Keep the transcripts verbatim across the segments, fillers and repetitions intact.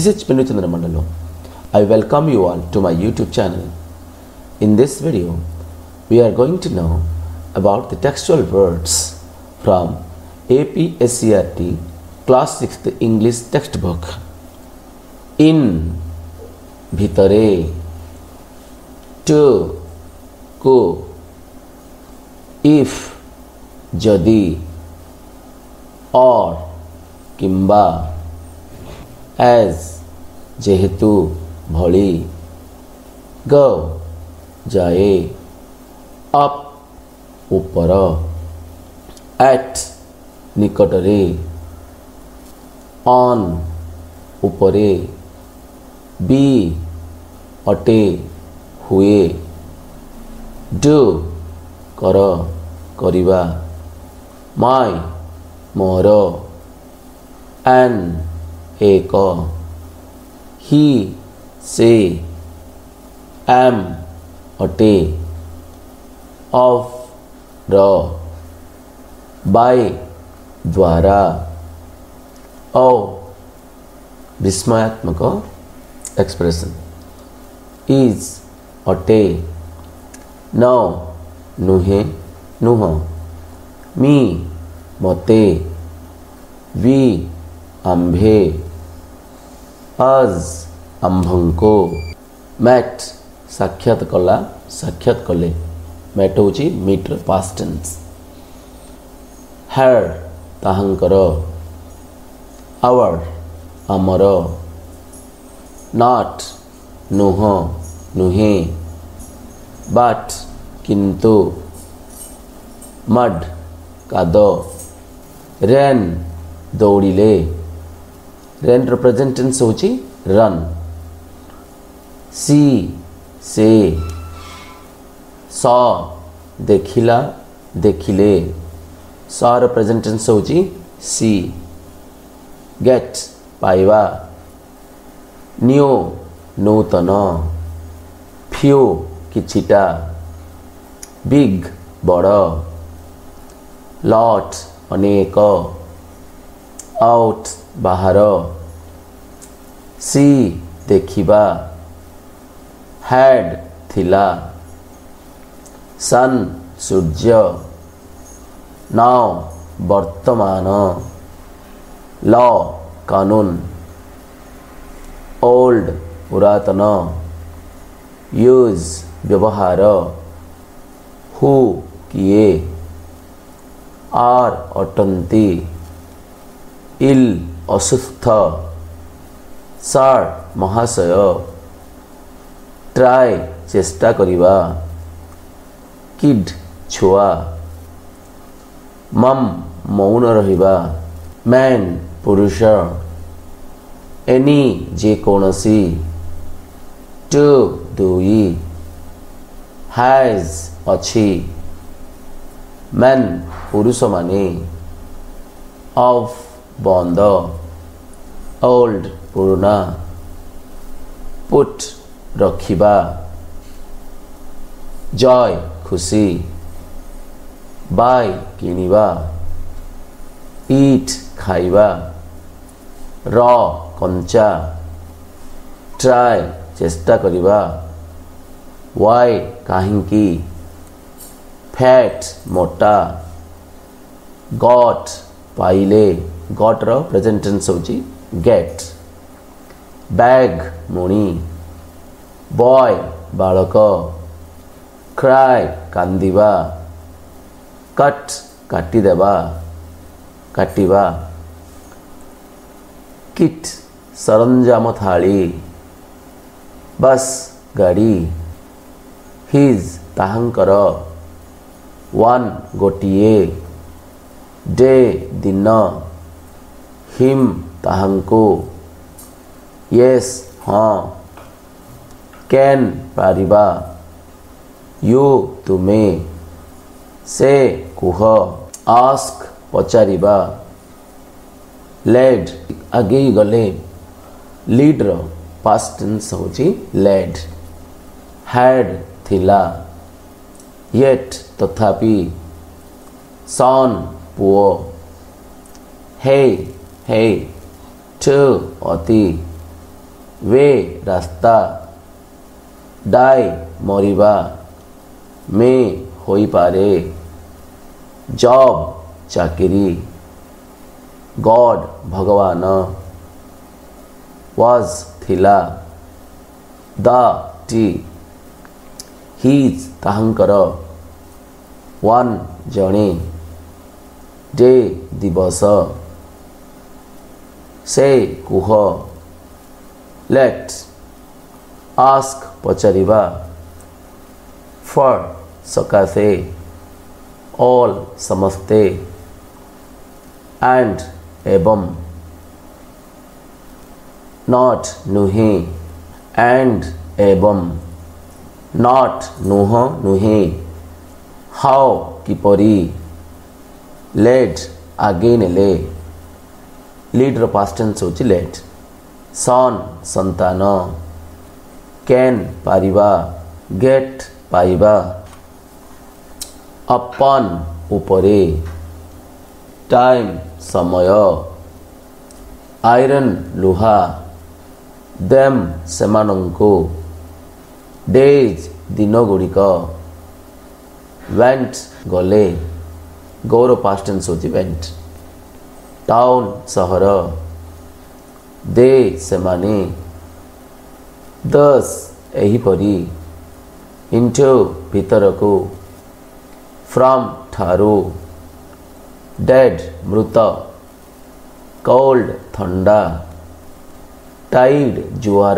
This is Chandra Mandalo. I welcome you all to my YouTube channel. In this video, we are going to know about the textual words from A P S C E R T Class sixth English textbook. In, bhitare, to, ko, if, jadi, or, kimba, as, jehetu, bhali, go, jaye, up, upara, at, nikotare, on, upare, be, अटे, हुए, do, कर, करिबा, my, more, an, एक, he, से, am, अटे, of, raw, by, द्वारा, ओ, विस्मयात्मक expression, is, अटे, no, नुहे, नुह, me, मते, we, आम्भे, us, आम्भंको, met, साक्षात कला, साक्षात कले, met होची meet past tense, her, ताहंकर, our, Amar, not, नुह, नुहे, but, किंतु, mud, कादो, ran, दौड़िले, ran represent tense होची run, see, से, saw, देखिला, देखिले, saw represent tense होची see, get, पाइबा, new, नूतन, few, किछिटा, big, बड़, lot, अनेक, out, बाहर, see, देखिबा, had, थिला, sun, सूर्य, now, वर्तमान, law, कानून, old, पुरातन, use, व्यवहार, who, किए, are, अटंती, ill, असुस्थ, sir, महाशय, try, चेष्टा करिबा, kid, छुआ, mum, मौन रहिबा, man, पुरुष, any, जे कोनसी, to, दुई, has, अछि, men, पुरुष माने, of, बंद, old, पुराना, put, रखिबा, joy, खुशी, buy, किनिबा, eat, खाइबा, raw, कंचा, try, चेष्टा करिबा, why, काहिंकी, fat, मोटा, got, पाइले, got रो प्रेजेंट टेंस होची get, bag, मुनी, boy, बालक, cry, कांदिबा, cut, काटी देबा, काटिबा, kit, सरंजाम थाली, बस, गाड़ी, his, ताहंकर, one, गोटिए, day, दिन, him, ताहंको, yes, हाँ, can, पारिबा, you, तुम्हें, say, कुह, ask, पचारिबा, led, आगे गले, lead रो past tense होची led, had, थिला, yet, तथापि, son, पुओ, hey, hey, to, अति, वे रास्ता डाई मरिबा मे होई पारे जॉब चाकरी गॉड भगवान वाज थिला द टी हिज ताहांकर वन जणे डे दिवस से कुह लेट आस्क पचारिबा फॉर सकाशे ऑल समस्ते एंड एवं नॉट नुहे एंड एवं नॉट नुह नुहे हाउ किपरी लेट आगे नेले लीड रो पास्ट टेंस होची लेट सन संतान कैन पारिबा गेट पाइबा अपन उपरे टाइम समय आयरन लुहा देम सेमानंको डेज दिन गुड़िक वेंट गले गौर पास्ट टेंस होची वेंट टाउन सहर दे सेमाने दस एहीपरी इंटू भीतर को फ्रॉम ठारू डेड मृत कोल्ड ठंडा टाइड जुआर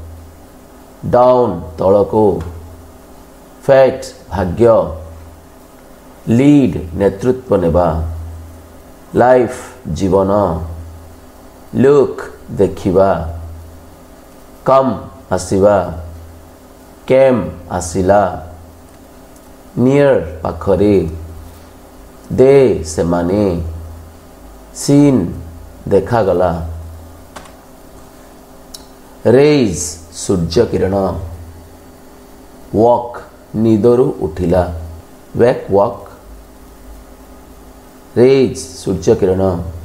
डाउन तलको फैट भाग्य लीड नेतृत्व नेबा लाइफ जीवन लुक देखिबा कम आसिबा केम आसिला नियर पाखरे दे सेमाने सीन देखागला रेज सूर्य किरण वॉक निदरु उठिला वेक वॉक रेज सूर्य किरण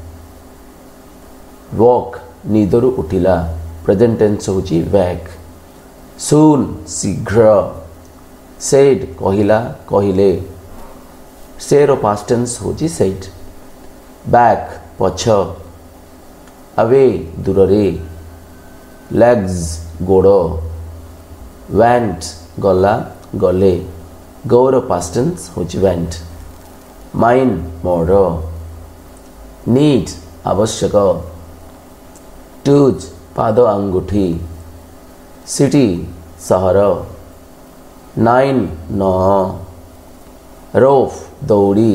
वॉक निदरु उठिला प्रेजेंट टेंस होची वेक सून शीघ्र सेड कहिला कहिले सेरो पास्ट टेंस होची सेड बैक पछ अवे दूररे लेग्स गोड़ वेंट गला गले गौर पास्ट टेंस होची वेंट माइन मोर नीड आवश्यक टूज पाद अंगूठी सिटी सहर नाइन नौ रोफ दौड़ी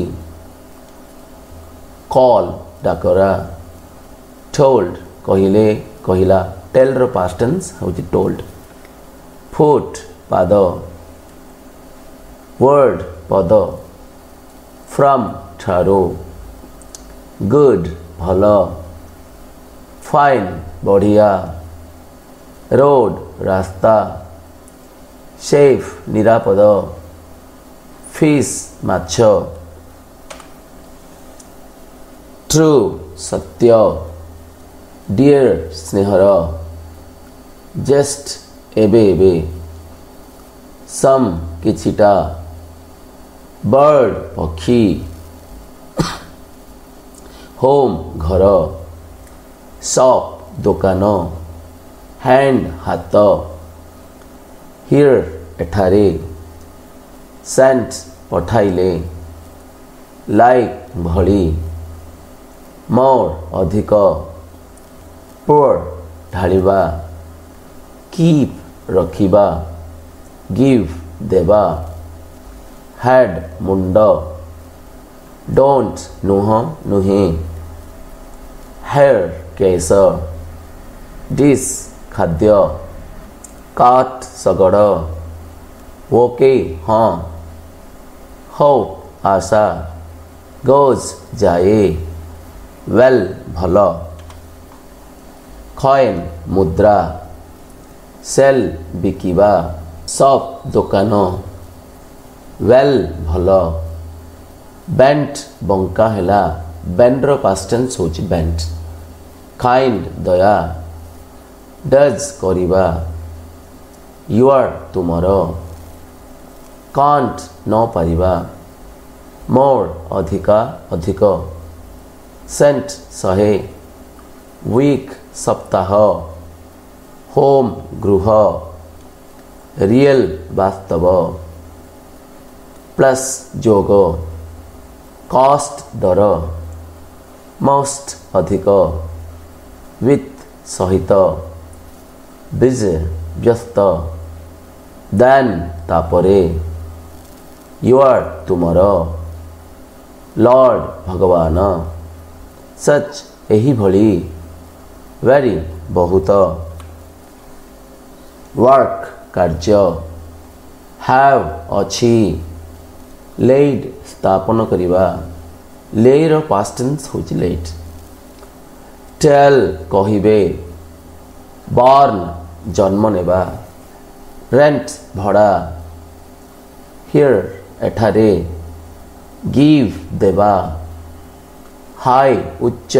कॉल डाकरा टोल्ड कहिले कहिला टेल रो पास्ट टेंस होची टोल्ड फुट पाद वर्ड पद फ्रॉम ठारो गुड भलो फाइन बढ़िया रोड रास्ता सेफ निरापद फिश माछ ट्रू सत्य डियर स्नेहर जस्ट एबे एबे सम किछिटा बर्ड पक्षी होम घर शॉप दुकान हैंड हाथ हियर एठारे सेंट पठाइले लाइक भली मोर अधिक पोर ढालिबा कीप रखिबा गिव देबा हेड मुंड डोंट नुह नुहे हेयर केस डिश खाद्य काट सगड़ ओके हाँ होप आशा गोज जाए वेल भल कॉइन मुद्रा सेल बिकिबा शॉप दुकान वेल भल बेंट बंका हेला बेंड्र पास्ट टेंस होची बेंट काइंड दया डज करिबा योर तुमर कांट न पारिबा मोर अधिका अधिक सेंट सहे वीक सप्ताह होम गृह रियल वास्तव प्लस जोग कॉस्ट दर मोस्ट अधिक विथ सहित बिजी व्यस्त देन तापरे योर तुमर लॉर्ड भगवान सच एही भली वेरी बहुत वर्क कार्य हैव अच्छी लेड स्थापन करिबा लेर पास्ट टेंस होची लेट टेल कहिबे बॉर्न जन्म नेबा रेंट भड़ा हियर एठारे गिव देबा हाई उच्च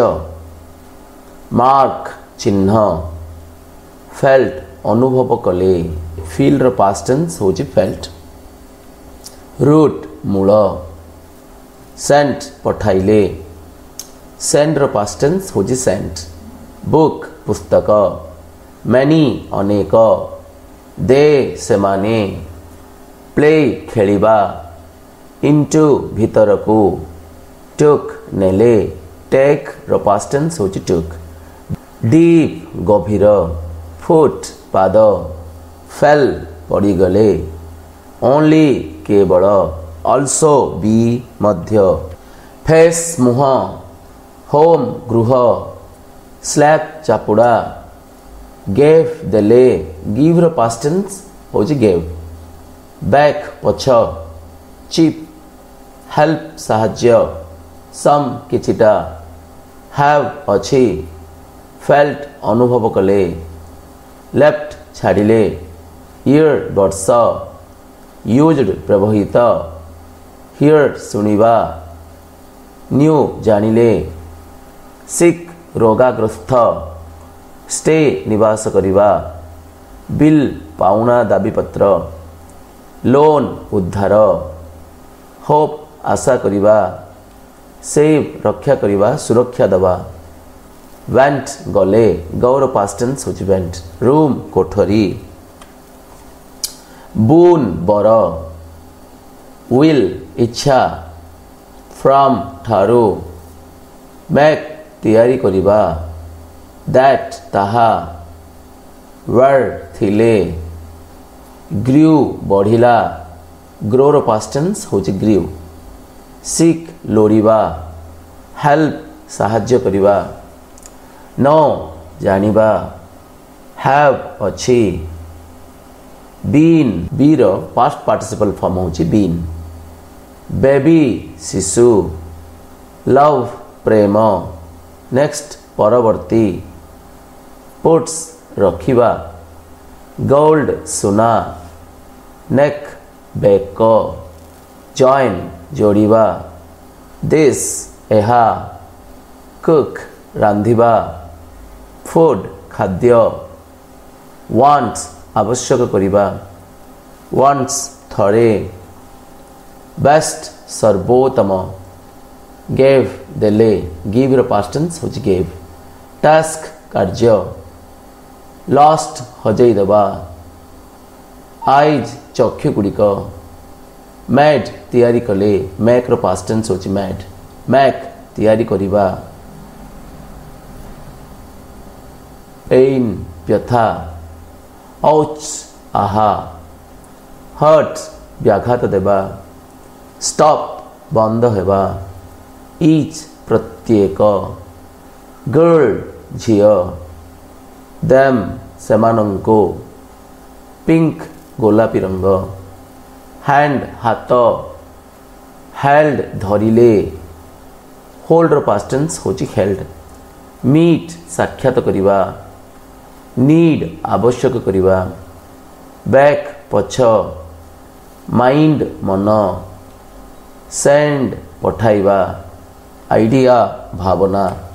मार्क चिन्ह फेल्ट अनुभव कले फील र पास्ट टेंस होची फेल्ट रूट मूल सेंट पठाइले सेंड र पास्ट टेंस होची सेंट बुक पुस्तक मैनी अनेक दे सेमाने प्ले खेलिबा इनटू भीतर को टुक नेले टेक र पास्ट टेंस होची टुक डीप गभीर फुट पाद फेल पड़ी गले ओनली केवल अल्सो बी मध्य फेस मुह होम गृह स्लैप चापुड़ा गेव देले गिव र पास्ट टेंस होची गेव बैक पछ चिप हेल्प साहाଯ୍ୟ सम किछिटा हैव अछि फेल्ट अनुभव कले लेफ्ट छाड़िले ईयर वर्ष यूज्ड व्यवहित हियर सुनिबा न्यू जानिले सिक रोगाग्रस्त स्टे निवास करिबा बिल पाउना दाबी पत्र लोन उद्धार होप आशा करिबा सेव रक्षा करिबा सुरक्षा दबा वेंट गले गौर पास्ट टेंस होची वेंट रूम कोठरी बून बर विल इच्छा फ्रॉम ठारू मैक तैयारी करिबा दैट ताहा वर थिले ग्रू बढ़िला ग्रोर पास्ट टेंस होची ग्रू सिक लोड़िबा हेल्प साहाଯ୍ୟ करिबा नो जानिबा हैव अच्छी बीन बीर पास्ट पार्टिसिपल फॉर्म होची बीन बेबी शिशु लव प्रेम नेक्स्ट परवर्ती पुट्स रखिबा गोल्ड सुना नेक बेक जॉइन जोड़िबा दिस एहा कुक रांधिबा फूड खाद्य वांट्स आवश्यक करिबा वांट्स थरे बेस्ट सर्वोत्तम गेव देले गिव र पास्ट टेंस होची गेव टास्क कार्य लॉस्ट हजई दबा आइज चक्षु गुड़िक मैड तैयारी कले मैक र पास्ट टेंस होची मैड मैक तैयारी करिबा पेन व्यथा औच आहा हर्ट व्याघात देबा स्टॉप बंद हेबा ईच प्रत्येक गर्ल झियो देम सेमानंको पिंक गोलापी रंग हैंड हाथ हेल्ड धरिले होल्ड र पास्ट टेंस होची हेल्ड मीट साक्षात करिबा नीड आवश्यक करिबा बैक पछ माइंड मन सेंड पठाइबा आइडिया भावना